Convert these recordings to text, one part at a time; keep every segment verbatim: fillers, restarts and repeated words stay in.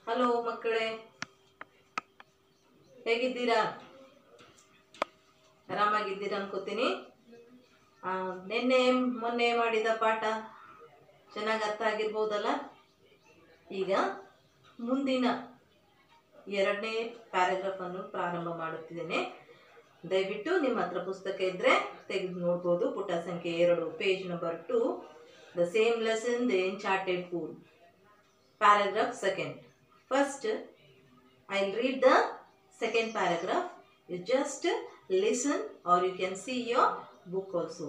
Hello ಮಕ್ಕಳೇ, ಹೇಗಿದ್ದೀರಾ? ಆರಾಮಾಗಿದ್ದೀರಾ ಅನ್ಕೋತೀನಿ. ನಿನ್ನೆ ಮೊನ್ನೆ ಮಾಡಿದ ಪಾಠ ಚೆನ್ನಾಗಿ ಅರ್ಥ ಆಗಿರ್ಬೋದಲ್ಲ. ಈಗ ಮುಂದಿನ ಎರಡನೇ ಪ್ಯಾರಾಗ್ರಾಫ್ ಅನ್ನು ಪ್ರಾರಂಭ ಮಾಡುತ್ತಿದ್ದೇನೆ. ದಯವಿಟ್ಟು ನಿಮ್ಮ ಹತ್ರ ಪುಸ್ತಕ ಇದ್ರೆ ತೆಗೆದು ನೋಡ್ಬೋದು. ಪುಟ ಸಂಖ್ಯೆ ಎರಡು, page number two, the same lesson, the uncharted pool, paragraph second. First, I'll read the second paragraph. You just listen, or you can see your book also.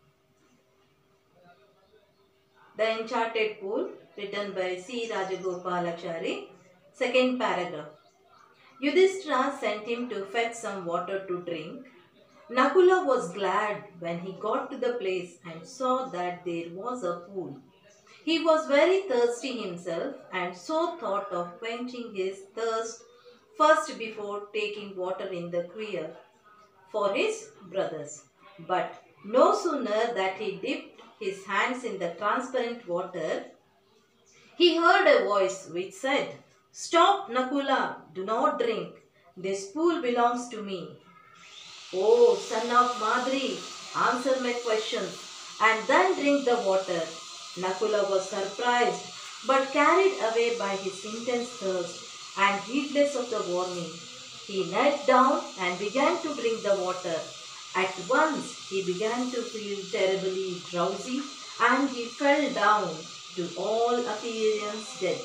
The Enchanted Pool, written by C. Rajagopalachari. Second paragraph. Yudhishthira sent him to fetch some water to drink. Nakula was glad when he got to the place and saw that there was a pool. He was very thirsty himself and so thought of quenching his thirst first before taking water in the clear for his brothers. But no sooner that he dipped his hands in the transparent water, he heard a voice which said, "Stop, Nakula, do not drink. This pool belongs to me. Oh, son of Madri, answer my questions and then drink the water." Nakula was surprised, but carried away by his intense thirst, and heedless of the warning, he knelt down and began to drink the water. At once he began to feel terribly drowsy, and he fell down to all appearance dead.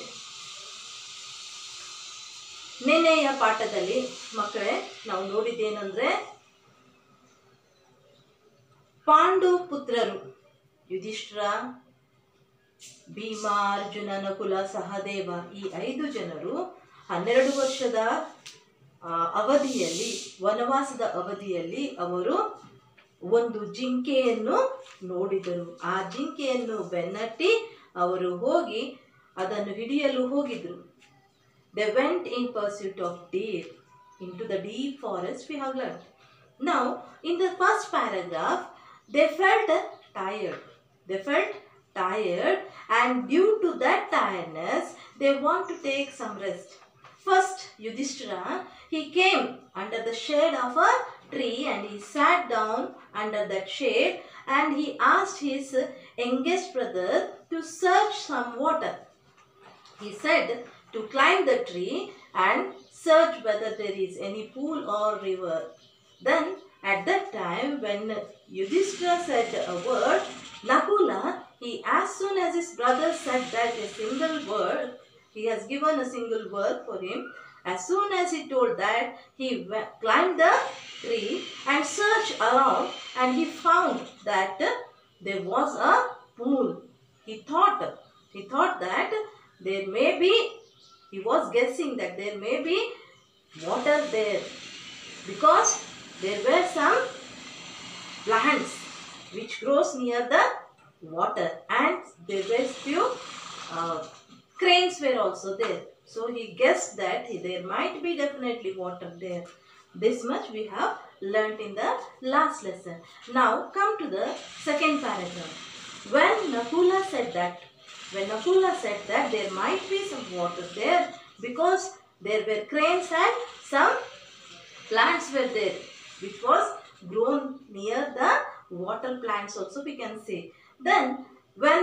ನಿನ್ನೆಯ ಪಾಠದಲ್ಲಿ ಮಕ್ಕಳೇ ನಾವು ನೋಡಿದ್ದೇನೆಂದ್ರೆ, ಪಾಂಡು ಪುತ್ರರು ಯುಧಿಷ್ಠಿರ, ಭೀಮ, ಅರ್ಜುನ, ನಕುಲ, ಸಹದೇವ ಈ ಐದು ಜನರು ಹನ್ನೆರಡು ವರ್ಷದ ಅವಧಿಯಲ್ಲಿ, ವನವಾಸದ ಅವಧಿಯಲ್ಲಿ ಅವರು ಒಂದು ಜಿಂಕೆಯನ್ನು ನೋಡಿದರು. ಆ ಜಿಂಕೆಯನ್ನು ಬೆನ್ನಟ್ಟಿ ಅವರು ಹೋಗಿ ಅದನ್ನು ಹಿಡಿಯಲು ಹೋಗಿದ್ರು. They went in pursuit of deer into the deep forest, we have learned. Now, in the first paragraph, they felt tired. They felt tired, and due to that tiredness, they want to take some rest. First, Yudhishthira, he came under the shade of a tree and he sat down under that shade, and he asked his youngest brother to search some water. He said to climb the tree and search whether there is any pool or river. Then, at that time, when Yudhishthira said a word, Nakula, he, as soon as his brother said that a single word, he has given a single word for him. As soon as he told that, he climbed the tree and searched around, and he found that there was a pool. He thought, he thought that there may be, he was guessing that there may be water there, because there were some plants which grows near the water, and there were few uh, cranes were also there. So he guessed that there might be definitely water there. This much we have learnt in the last lesson. Now come to the second paragraph. When Nakula said that, when Nakula said that there might be some water there, because there were cranes and some plants were there, which was grown near the water plants also, we can say. Then when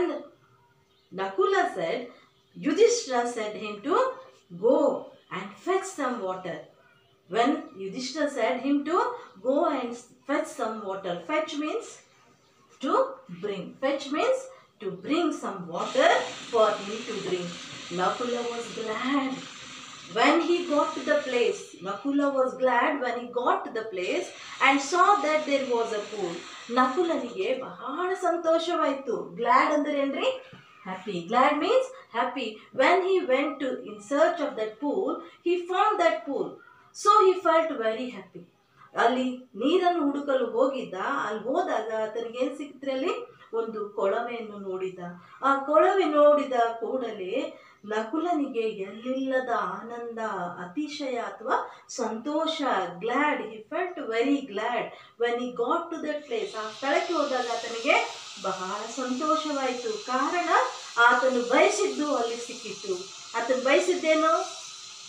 Nakula said, Yudhishthira said him to go and fetch some water. When Yudhishthira said him to go and fetch some water, fetch means to bring. Fetch means to bring some water for him to drink. Nakula was glad when he got to the place. Nakula was glad when he got to the place and saw that there was a pool. ನಕುಲನಿಗೆ ಬಹಳ ಸಂತೋಷವಾಯಿತು. Glad ಅಂದ್ರೆ ಏನ್ರಿ? Happy. Glad means happy. When he went to in search of that pool, he found that pool. So he felt very happy. ಅಲ್ಲಿ ನೀರನ್ನು ಹುಡುಕಲು ಹೋಗಿದ್ದ. ಅಲ್ಲಿ ಹೋದಾಗ ಆತನಿಗೆ ಏನ್ ಸಿಕ್ತ್ರೆ, ಅಲ್ಲಿ ಒಂದು ಕೊಳವೆಯನ್ನು ನೋಡಿದ. ಆ ಕೊಳವೆ ನೋಡಿದ ಕೂಡಲೇ ನಕುಲನಿಗೆ ಎಲ್ಲಿಲ್ಲದ ಆನಂದ, ಅತಿಶಯ ಅಥವಾ ಸಂತೋಷ, glad. He felt very glad when he got to that place. ಆ ಸ್ಥಳಕ್ಕೆ ಹೋದಾಗ ಆತನಿಗೆ ಬಹಳ ಸಂತೋಷವಾಯಿತು. ಕಾರಣ ಆತನು ಬಯಸಿದ್ದು ಅಲ್ಲಿ ಸಿಕ್ಕಿತ್ತು. ಆತನು ಬಯಸಿದ್ದೇನು?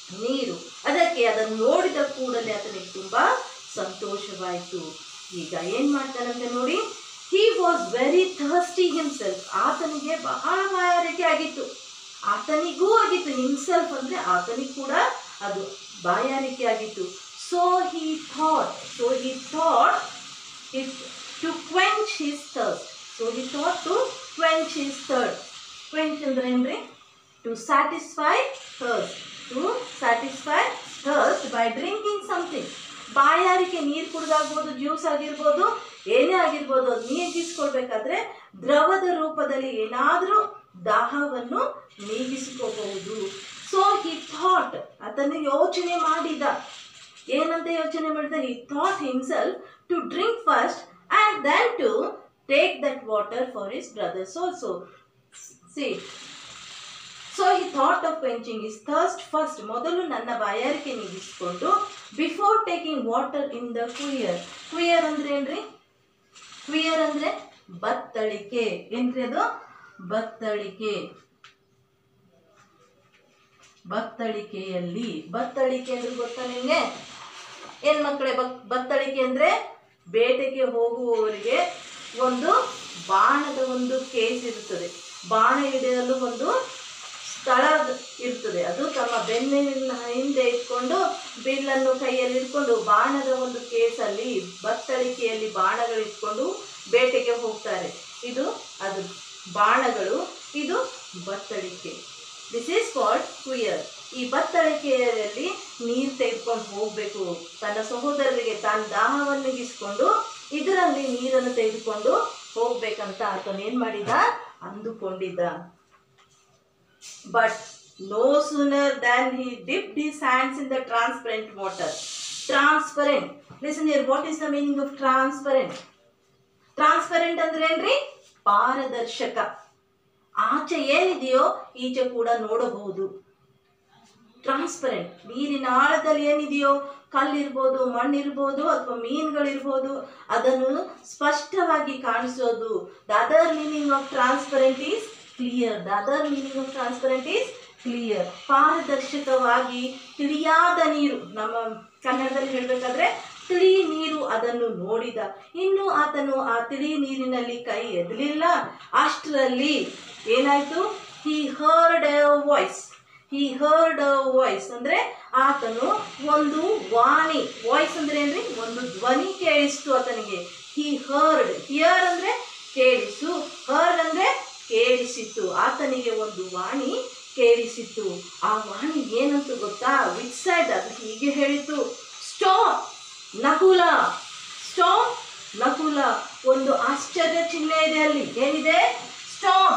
ನೀರು. ಅದಕ್ಕೆ ಅದನ್ನು ನೋಡಿದ ಕೂಡಲೇ ಆತನಿಗೆ ತುಂಬಾ ಸಂತೋಷವಾಯಿತು. ಈಗ ಏನ್ ಮಾಡ್ತಾನಂತೆ ನೋಡಿ, he was very thirsty himself. ಆತನಿಗೆ ಬಹಳ ಬಾಯಾರಿಕೆ ಆಗಿತ್ತು, ಆತನಿಗೂ ಆಗಿತ್ತು. ಹಿಮ್ಸೆಲ್ಫ್ ಅಂದ್ರೆ ಆತನಿಗೆ ಕೂಡ ಅದು ಬಾಯಾರಿಕೆ ಆಗಿತ್ತು. So he thought so he thought it to quench his thirst. So he thought to quench his thirst. Quench ಅಂದ್ರೆ ಏನ್ರಿ? To satisfy thirst. To satisfy thirst by drinking something. ಬಾಯಾರಿಕೆ ನೀರು ಕುಡಿದಾಗ್ಬೋದು, ಜ್ಯೂಸ್ ಆಗಿರ್ಬೋದು, ಏನೇ ಆಗಿರ್ಬೋದು, ಅದು ನೀಗಿಸ್ಕೊಳ್ಬೇಕಾದ್ರೆ ದ್ರವದ ರೂಪದಲ್ಲಿ ಏನಾದರೂ ದಾಹವನ್ನು ನೀಗಿಸಿಕೋಬಹುದು. ಸೊ ಹಿ ಥಾಟ್, ಅದನ್ನು ಯೋಚನೆ ಮಾಡಿದ. ಏನಂತ ಯೋಚನೆ ಮಾಡಿದ? He thought himself to drink first and then to take that water for his brothers also. See so he thought of quenching his thirst first. ಮೊದಲು ನನ್ನ ಬಾಯಾರಿಕೆ ನೀಗಿಸಿಕೊಂಡು before taking water in the quiver. Quiver ಅಂದ್ರೆ ಏನ್ರಿ? ಕ್ವಿಯರ್ ಅಂದ್ರೆ ಬತ್ತಳಿಕೆ. ಏನ್ರಿ ಅದು? ಬತ್ತಳಿಕೆ. ಬತ್ತಳಿಕೆಯಲ್ಲಿ. ಬತ್ತಳಿಕೆ ಅಂದ್ರೆ ಗೊತ್ತಾ ನಿಮ್ಗೆ? ಏನ್ ಮಕ್ಕಳೇ ಬತ್ತಳಿಕೆ ಅಂದ್ರೆ? ಬೇಟೆಗೆ ಹೋಗುವವರಿಗೆ ಒಂದು ಬಾಣದ ಒಂದು ಕೇಸ್ ಇರುತ್ತದೆ, ಬಾಣ ಹಿಡಿಯಲು ಒಂದು ಸ್ಥಳ ಇರ್ತದೆ. ಅದು ತಮ್ಮ ಬೆನ್ನಿನ ಹಿಂದೆ ಇಟ್ಕೊಂಡು ಬಿಲ್ಲನ್ನು ಕೈಯಲ್ಲಿ ಇಟ್ಕೊಂಡು ಬಾಣದ ಒಂದು ಕೇಸಲ್ಲಿ ಬತ್ತಳಿಕೆಯಲ್ಲಿ ಬಾಣಗಳಿಟ್ಕೊಂಡು ಬೇಟೆಗೆ ಹೋಗ್ತಾರೆ. ಇದು ಅದು ಬಾಣಗಳು, ಇದು ಬತ್ತಳಿಕೆ. This is called quiver. ಈ ಬತ್ತಳಿಕೆಯಲ್ಲಿ ನೀರು ತೆಗೆದುಕೊಂಡು ಹೋಗಬೇಕು. ತನ್ನ ಸಹೋದರರಿಗೆ ತಾನು ದಾಹವನ್ನು ನೀಗಿಸಿಕೊಂಡು ಇದರಲ್ಲಿ ನೀರನ್ನು ತೆಗೆದುಕೊಂಡು ಹೋಗ್ಬೇಕಂತ ಆತನು ಏನ್ ಮಾಡಿದ? ಅಂದುಕೊಂಡಿದ್ದ. But no sooner than he dipped his hands in the transparent water. Transparent. Listen here. What is the meaning of transparent? Transparent ಅಂದ್ರೆ ಏನ್ರಿ? ಪಾರದರ್ಶಕ. ಆಚೆ ಏನಿದೆಯೋ ಈಚೆ ಕೂಡ ನೋಡಬಹುದು. ಟ್ರಾನ್ಸ್ಪರೆಂಟ್. ನೀರಿನ ಆಳದಲ್ಲಿ ಏನಿದೆಯೋ, ಕಲ್ಲಿರ್ಬೋದು, ಮಣ್ಣಿರ್ಬೋದು, ಅಥವಾ ಮೀನುಗಳಿರ್ಬೋದು, ಅದನ್ನು ಸ್ಪಷ್ಟವಾಗಿ ಕಾಣಿಸೋದು. The other meaning of transparent is clear. The other meaning of transparent is clear. ಪಾರದರ್ಶಕವಾಗಿ ತಿಳಿಯಾದ ನೀರು. ನಮ್ಮ ಕನ್ನಡದಲ್ಲಿ ಹೇಳಬೇಕಾದ್ರೆ ತಿಳಿ ನೀರು. ಅದನ್ನು ನೋಡಿದ. ಇನ್ನು ಆತನು ಆ ತಿಳಿ ನೀರಿನಲ್ಲಿ ಕೈ ಎದಲಿಲ್ಲ. ಅಷ್ಟರಲ್ಲಿ ಏನಾಯ್ತು? He heard a voice. He heard a voice ಅಂದ್ರೆ ಆತನು ಒಂದು ವಾಣಿ. ವಾಯ್ಸ್ ಅಂದ್ರೆ ಏನ್ರಿ? ಒಂದು ಧ್ವನಿ ಕೇಳಿಸ್ತು ಆತನಿಗೆ. ಹಿ ಹರ್ಡ್. ಹಿಯರ್ ಅಂದ್ರೆ ಕೇಳಿಸು, ಹರ್ಡ್ ಅಂದ್ರೆ ಕೇಳಿಸಿತು. ಆತನಿಗೆ ಒಂದು ವಾಣಿ ಕೇಳಿಸಿತು. ಆ ವಾಣಿ ಏನಂತ ಗೊತ್ತಾ? Which side? ಅದು ಹೀಗೆ ಹೇಳಿತು, ಸ್ಟಾಪ್ ನಕುಲ. ಸ್ಟಾಪ್ ನಕುಲ. ಒಂದು ಆಶ್ಚರ್ಯ ಚಿಹ್ನೆ ಇದೆ ಅಲ್ಲಿ. ಏನಿದೆ? ಸ್ಟಾಪ್.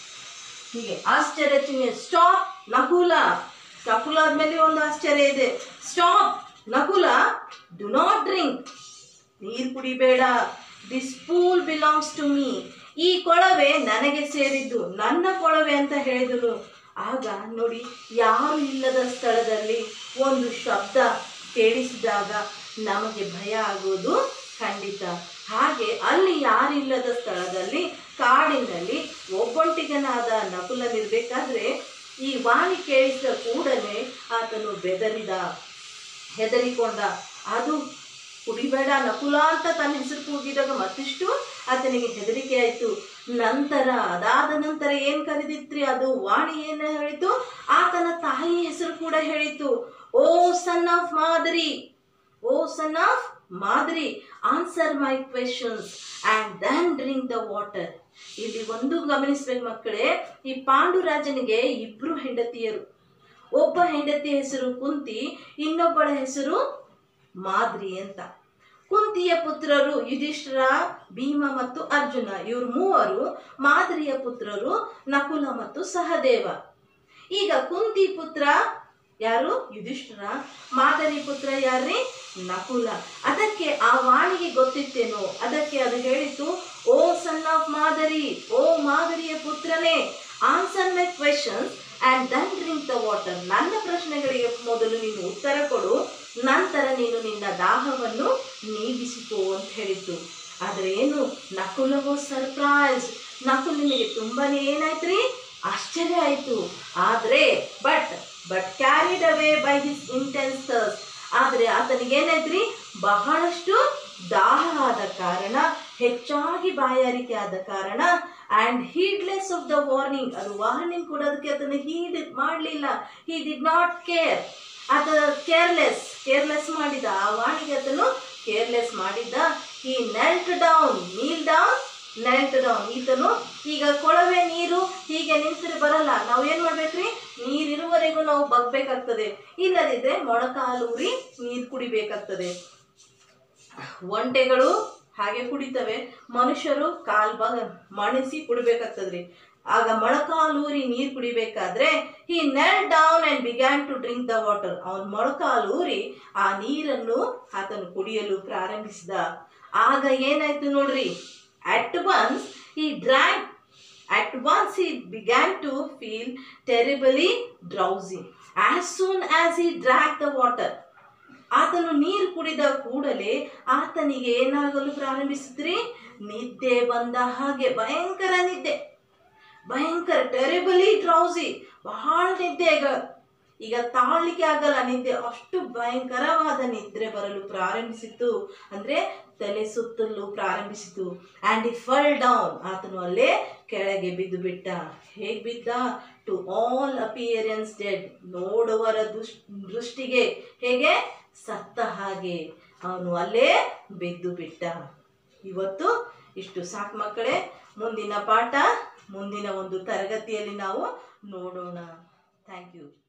ಹೀಗೆ ಆಶ್ಚರ್ಯ ಚಿಹ್ನೆ. ಸ್ಟಾಪ್ ನಕುಲ. ನಕುಲ ಆದ್ಮೇಲೆ ಒಂದು ಆಶ್ಚರ್ಯ ಇದೆ. Stop Nakula, do not drink. ನೀರು ಕುಡಿಬೇಡ. This pool belongs to me. ಈ ಕೊಳವೆ ನನಗೆ ಸೇರಿದ್ದು, ನನ್ನ ಕೊಳವೆ ಅಂತ ಹೇಳಿದನು. ಆಗ ನೋಡಿ, ಯಾರು ಇಲ್ಲದ ಸ್ಥಳದಲ್ಲಿ ಒಂದು ಶಬ್ದ ಕೇಳಿಸಿದಾಗ ನಮಗೆ ಭಯ ಆಗೋದು ಖಂಡಿತ. ಹಾಗೆ ಅಲ್ಲಿ ಯಾರಿಲ್ಲದ ಸ್ಥಳದಲ್ಲಿ, ಕಾಡಿನಲ್ಲಿ ಒಬ್ಬೊಂಟಿಗನಾದ ನಕುಲನಿರ್ಬೇಕಾದ್ರೆ ಈ ವಾಣಿ ಕೇಳಿಸಿದ ಕೂಡಲೇ ಆತನು ಬೆದರಿದ, ಹೆದರಿಕೊಂಡ. ಅದು ಕುಡಿಬೇಡ ನಕುಲ ಅಂತ ತನ್ನ ಹೆಸರು ಕೂಗಿದಾಗ ಮತ್ತಿಷ್ಟು ಆತನಿಗೆ ಹೆದರಿಕೆ ಆಯಿತು. ನಂತರ ಅದಾದ ನಂತರ ಏನು ಕರೆದಿತ್ರಿ? ಅದು ವಾಣಿ ಏನು ಹೇಳಿತು? ಆತನ ತಾಯಿ ಹೆಸರು ಕೂಡ ಹೇಳಿತು. ಓ son of Madri, O son of Madri, answer my questions and then drink the water. ಇಲ್ಲಿ ಒಂದು ಗಮನಿಸ್ಬೇಕು ಮಕ್ಕಳೇ, ಈ ಪಾಂಡುರಾಜನಿಗೆ ಇಬ್ರು ಹೆಂಡತಿಯರು. ಒಬ್ಬ ಹೆಂಡತಿ ಹೆಸರು ಕುಂತಿ, ಇನ್ನೊಬ್ಬಳ ಹೆಸರು ಮಾದ್ರಿ ಅಂತ. ಕುಂತಿಯ ಪುತ್ರರು ಯುಧಿಷ್ಠಿರ, ಭೀಮ ಮತ್ತು ಅರ್ಜುನ. ಇವರು ಮೂವರು. ಮಾದ್ರಿಯ ಪುತ್ರರು ನಕುಲ ಮತ್ತು ಸಹದೇವ. ಈಗ ಕುಂತಿ ಪುತ್ರ ಯಾರು? ಯುಧಿಷ್ಠಿರ. ಮಾದರಿ ಪುತ್ರ ಯಾರ್ರಿ? ನಕುಲ. ಅದಕ್ಕೆ ಆ ವಾಣಿಗೆ ಗೊತ್ತಿತ್ತೇನೋ, ಅದಕ್ಕೆ ಅದು ಹೇಳಿತು, ಓ ಸನ್ ಆಫ್ ಮಾದರಿ, ಓ ಮಾದರಿಯ ಪುತ್ರನೇ, answer my questions and then drink the water. ನನ್ನ ಪ್ರಶ್ನೆಗಳಿಗೆ ಮೊದಲು ನೀನು ಉತ್ತರ ಕೊಡು, ನಂತರ ನೀನು ನಿನ್ನ ದಾಹವನ್ನು ನೀಗಿಸಿಕೋ ಅಂತ ಹೇಳಿತು. ಆದರೆ ಏನು? ನಕುಲವೋ ಸರ್ಪ್ರೈಸ್. ನಕುಲನಿಗೆ ತುಂಬಾನೇ ಏನಾಯ್ತು ರೀ? ಆಶ್ಚರ್ಯ ಆಯಿತು. ಆದರೆ but but carried away by his intense thirst. ಆದರೆ ಆತನಿಗೇನಾಯ್ತ್ರಿ, ಬಹಳಷ್ಟು ದಾಹ ಆದ ಕಾರಣ, ಹೆಚ್ಚಾಗಿ ಬಾಯಾರಿಕೆ ಆದ ಕಾರಣ, and heedless of the warning, ಅದು ವಾರ್ನಿಂಗ್ ಕೊಡೋದಕ್ಕೆ ಅದನ್ನು ಹೀಡ್ ಮಾಡಲಿಲ್ಲ. ಹಿ ಡಿಡ್ ನಾಟ್ ಕೇರ್, ಆತ ಕೇರ್ಲೆಸ್ ಕೇರ್ಲೆಸ್ ಮಾಡಿದ, ಆ ವಾಣಿಗೆ ಆತನು ಕೇರ್ಲೆಸ್ ಮಾಡಿದ್ದ. He knelt down, kneel down, knelt down. ಈತನು ಈಗ ಕೊಳವೆ ನೀರು ಹೀಗೆ ನಿಂತರೆ ಬರಲ್ಲ, ನಾವು ಏನು ಮಾಡ್ಬೇಕ್ರಿ, ನೀರಿರುವವರೆಗೂ ನಾವು ಬಗ್ಬೇಕಾಗ್ತದೆ, ಇಲ್ಲದಿದ್ದರೆ ಮೊಣಕಾಲೂರಿ ನೀರು ಕುಡಿಬೇಕಾಗ್ತದೆ. ಒಂಟೆಗಳು ಹಾಗೆ ಕುಡಿತವೆ, ಮನುಷ್ಯರು ಕಾಲ್ ಬಗ ಮಣಿಸಿ ಕುಡಿಬೇಕಾಗ್ತದ್ರಿ. ಆಗ ಮೊಣಕಾಲೂರಿ ನೀರು ಕುಡಿಬೇಕಾದ್ರೆ he knelt down and began to drink the water. ಅವನು ಮೊಣಕಾಲೂರಿ ಆ ನೀರನ್ನು ಆತನು ಕುಡಿಯಲು ಪ್ರಾರಂಭಿಸಿದ. ಆಗ ಏನಾಯ್ತು ನೋಡ್ರಿ, at once he drank at once he began to feel terribly drowsy. As soon as he drank the water, ಆತನು ನೀರು ಕುಡಿದ ಕೂಡಲೇ ಆತನಿಗೆ ಏನಾಗಲು ಪ್ರಾರಂಭಿಸಿದ್ರಿ, ನಿದ್ದೆ ಬಂದ ಹಾಗೆ, ಭಯಂಕರ ನಿದ್ದೆ, ಭಯಂಕರ ಟೆರಿಬಲಿ ಡ್ರೌಸಿ, ಬಹಳ ನಿದ್ದೆ. ಈಗ ಈಗ ತಾಳ್ಲಿಕ್ಕೆ ಆಗಲ್ಲ ನಿದ್ದೆ, ಅಷ್ಟು ಭಯಂಕರವಾದ ನಿದ್ರೆ ಬರಲು ಪ್ರಾರಂಭಿಸಿತು, ಅಂದರೆ ತಲೆ ಸುತ್ತಲು ಪ್ರಾರಂಭಿಸಿತು. ಆ್ಯಂಡ್ ಹಿ ಫಾಲ್ ಡೌನ್, ಆತನು ಅಲ್ಲೇ ಕೆಳಗೆ ಬಿದ್ದು ಬಿಟ್ಟ. ಹೇಗೆ ಬಿದ್ದ, ಟು ಆಲ್ ಅಪಿಯರೆನ್ಸ್ ಡೆಡ್, ನೋಡುವರ ದೃಷ್ಟಿಗೆ ಹೇಗೆ ಸತ್ತ ಹಾಗೆ ಅವನು ಅಲ್ಲೇ ಬಿದ್ದು ಬಿಟ್ಟ. ಇವತ್ತು ಇಷ್ಟು ಸಾಕು ಮಕ್ಕಳೇ. ಮುಂದಿನ ಪಾಠ ಮುಂದಿನ ಒಂದು ತರಗತಿಯಲ್ಲಿ ನಾವು ನೋಡೋಣ. Thank you.